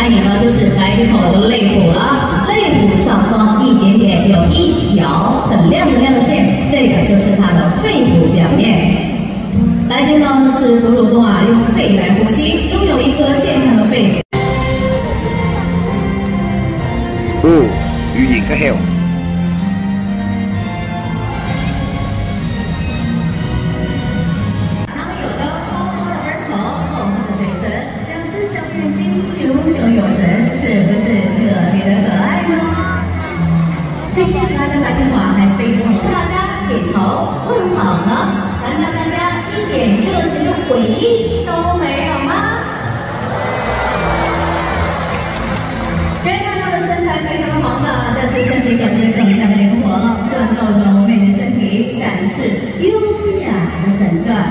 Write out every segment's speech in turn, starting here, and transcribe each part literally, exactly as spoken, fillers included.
看眼了，就是白里口的肋骨了，肋骨上方一点点有一条很亮的亮线，这个就是它的肺部表面。来接呢是哺乳动啊，用肺来呼吸，拥有一颗健康的肺。 哦，語言嘅heo。 有神是不是特别的可爱呢？这些可爱的白天花还非常的大家点头问好呢？难道大家一点热情的回应都没有吗？虽然看到的身材非常的庞大，但是身体可是更加的灵活了，转动柔美的身体，展示优雅的身段。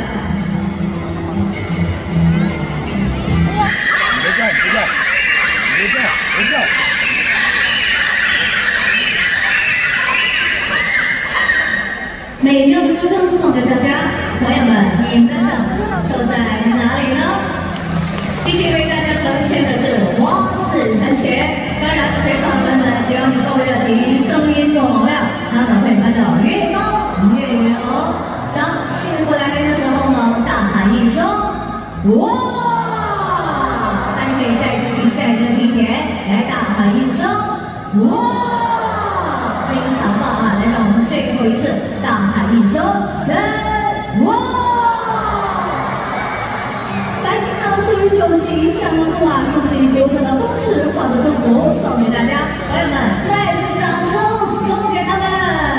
美妙的歌声送给大家，朋友们，你们的掌声都在哪里呢？继续为大家呈现的是花式喷泉。当然，现场朋友们，只要你够热情，声音够洪亮，他们会喷得越高越远哦。当幸福来临的时候呢，大喊一声“哇”，大家可以再继续再热情一点，来大喊一声“哇”。 非常棒啊！来，让我们最后一次大喊一声“三哇”！白金呢是一种吉祥的动啊，用尽流传的方式画的祝福送给大家，朋友们，再次掌声送给他们。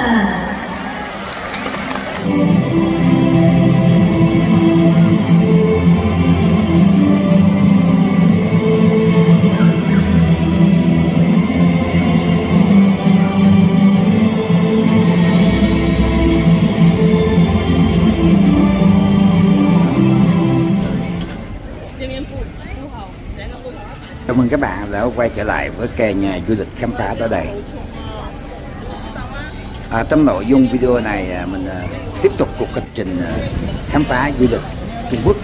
Chào mừng các bạn đã quay trở lại với kênh du lịch khám phá tới đây. À, trong nội dung video này mình tiếp tục cuộc hành trình khám phá du lịch Trung Quốc.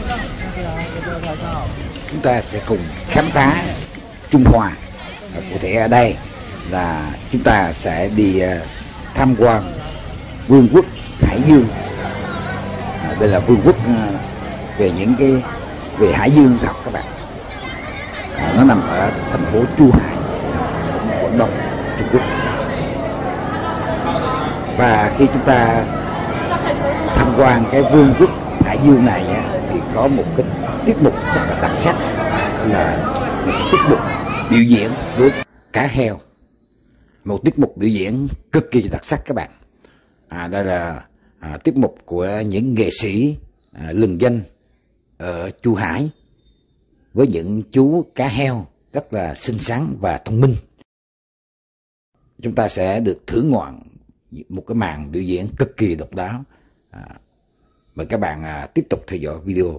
Chúng ta sẽ cùng khám phá Trung Hoa. À, cụ thể ở đây là chúng ta sẽ đi tham quan Vương quốc Hải Dương. À, đây là vương quốc về những cái về Hải Dương học các bạn. À, nó nằm ở thành phố Chu Hải, tỉnh Quảng Đông, Trung Quốc. Và khi chúng ta tham quan cái vương quốc Hải Dương này thì có một cái tiết mục rất là đặc sắc, là một tiết mục biểu diễn với cá heo, một tiết mục biểu diễn cực kỳ đặc sắc các bạn. À, đây là à, tiết mục của những nghệ sĩ à, lừng danh ở Chu Hải, với những chú cá heo rất là xinh xắn và thông minh. Chúng ta sẽ được thưởng ngoạn một cái màn biểu diễn cực kỳ độc đáo. À, mời các bạn à, tiếp tục theo dõi video.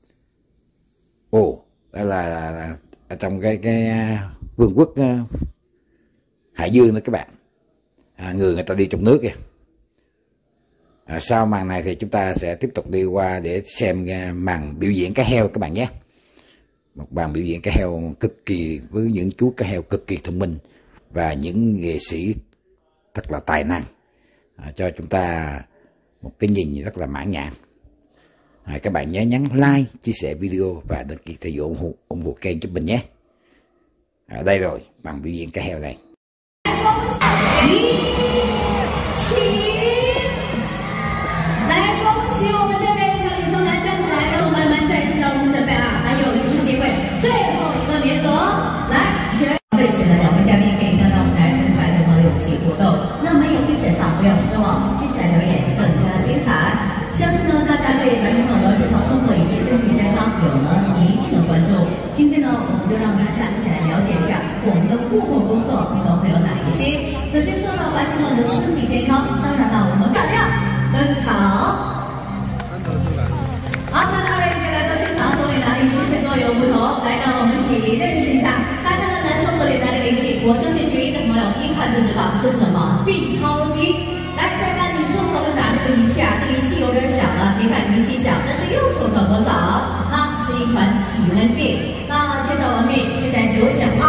Ồ, đây là, là, là ở trong cái cái vương quốc uh, Hải Dương đó các bạn. À, người người ta đi trong nước kìa. À, sau màn này thì chúng ta sẽ tiếp tục đi qua để xem uh, màn biểu diễn cá heo các bạn nhé. Một màn biểu diễn cá heo cực kỳ, với những chú cá heo cực kỳ thông minh và những nghệ sĩ thật là tài năng, à, cho chúng ta một cái nhìn rất là mãn nhãn. À, các bạn nhớ nhấn like, chia sẻ video và đăng ký theo dõi ủng hộ, ủng hộ kênh giúp mình nhé. À, đây rồi, màn biểu diễn cá heo này. B 超级，来再看你右手又拿这个仪器啊，这个仪器有点小了，别看仪器小，但是右手可不少，它是一款体温计。那介绍完毕，现在有请二。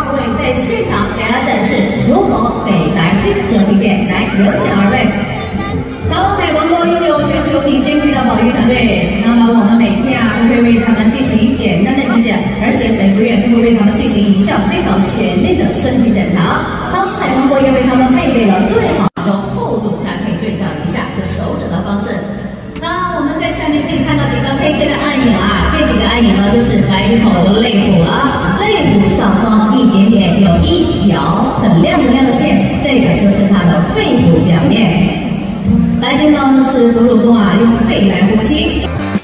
活给来金和推荐，来有请二位。长隆海广播拥有全球顶尖级的保育团队，那么我们每天啊都会为他们进行简单的体检，而且每个月都会为他们进行一项非常全面的身体检查。长隆海广播也为他们配备了最好的厚度单配对照一下和手指的方式。那我们在下面可以看到几个黑黑的暗影啊，这几个暗影呢就是白头的肋骨了，肋骨上方一点点有一条很亮很亮的线，这个就是它的肺部表面。来金呢是哺乳动啊，用肺来呼吸。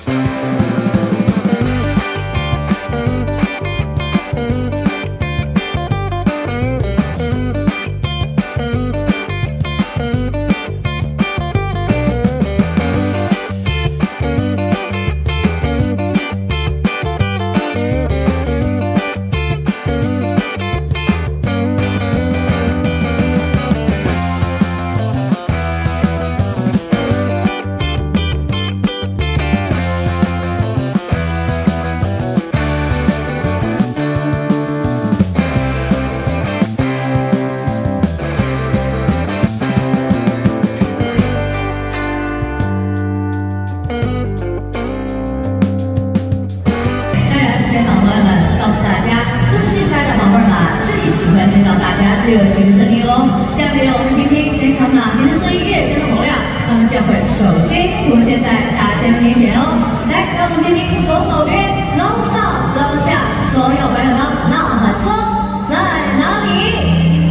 热情的声音哦！下面我们听听全场哪边的声音越真洪亮，他们将会首先出现在大家面前哦。来，让我们听听左手边楼上楼下所有朋友们呐喊声在哪里？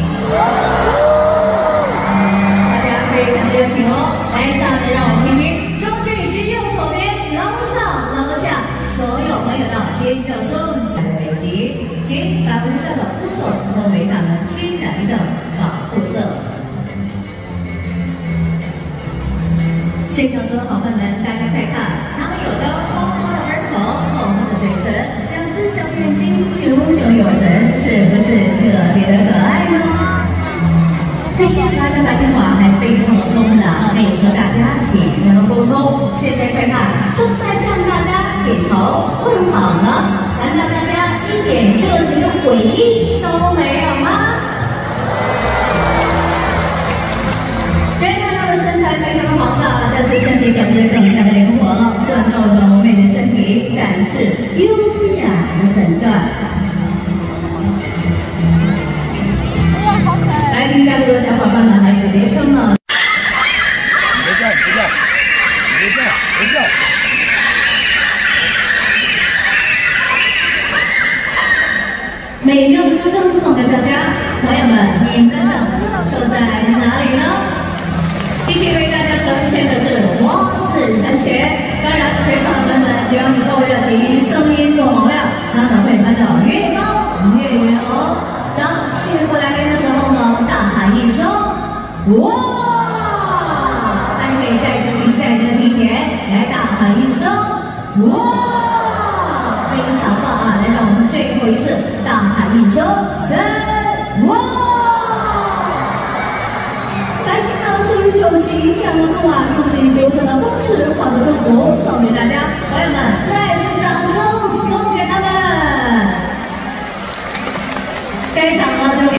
大家非常的热情哦！来，下面让我们听听中间以及右手边楼上楼下所有朋友的尖叫声，以及及把无效的肤色作为他们天然的保护色。现场所有好朋友们，大家快看，他们有着高高的耳口、厚厚的嘴唇，两只小眼睛炯炯有神，是不是特别的可爱呢？这些可爱的白莲花还非常的聪明的配合大家简单的沟通。现在快看，正在向大家点头问好呢。难道大家一点热情的回应都没有吗？虽然他的身材非常的庞大，但是身体可是更加的灵活了，转动柔美的身体，展示优雅的身段。来，请加入的小伙伴们还有别称呢。 别叫，别叫，别叫，别叫。 美妙的歌声送给大家，朋友们，你们的掌声都在哪里呢？继续为大家呈现的是花式喷泉。当然，全场朋友们，只要你够热情，声音够洪亮，他们会喷得越高越远哦。当幸福来临的时候呢，大喊一声“哇”，那你可以再自信、再热情一点，来大喊一声“哇”。非常棒啊！来，让我们最后一次大喊一声“三哇”！来，今天是一种吉祥的动啊，用尽独特的方式换个祝福送给大家，朋友们，再次掌声送给他们！该场呢就。